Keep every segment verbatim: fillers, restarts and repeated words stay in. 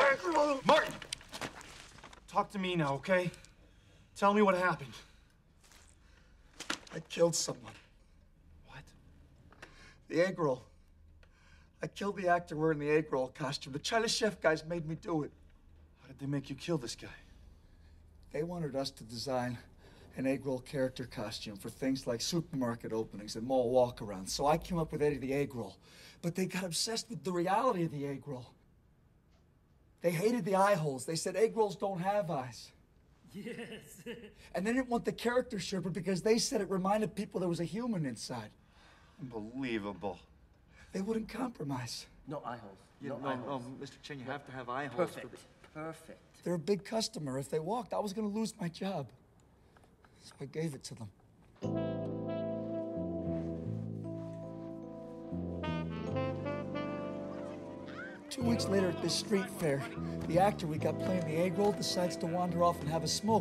Eggroll! Martin! Talk to me now, okay? Tell me what happened. I killed someone. What? The Eggroll. I killed the actor wearing the Eggroll costume. The China chef guys made me do it. How did they make you kill this guy? They wanted us to design an Eggroll character costume for things like supermarket openings and mall walkarounds. So I came up with Eddie the Eggroll. But they got obsessed with the reality of the Eggroll. They hated the eye holes. They said Eggrolls don't have eyes. Yes. And they didn't want the character Sherpa because they said it reminded people there was a human inside. Unbelievable. They wouldn't compromise. No eye holes. You no, no, eye no, holes. Mister Chen, you have to have eye holes. Perfect. For the... Perfect. They're a big customer. If they walked, I was going to lose my job. So I gave it to them. Two weeks later at this street fair, the actor we got playing the Eggroll decides to wander off and have a smoke.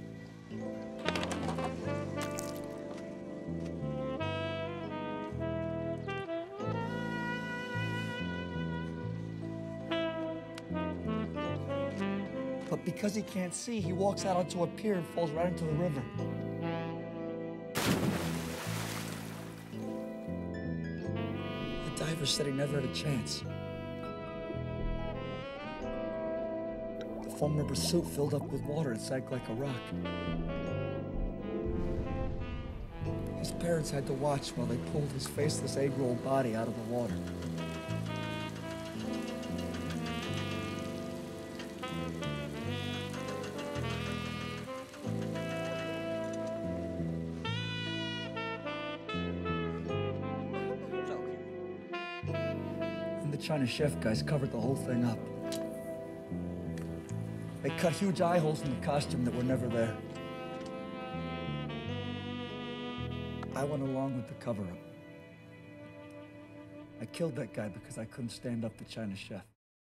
But because he can't see, he walks out onto a pier and falls right into the river. The diver said he never had a chance. The foam rubber suit filled up with water and sank like a rock. His parents had to watch while they pulled his faceless egg-roll body out of the water. The China chef guys covered the whole thing up. They cut huge eye holes in the costume that were never there. I went along with the cover-up. I killed that guy because I couldn't stand up to China chef.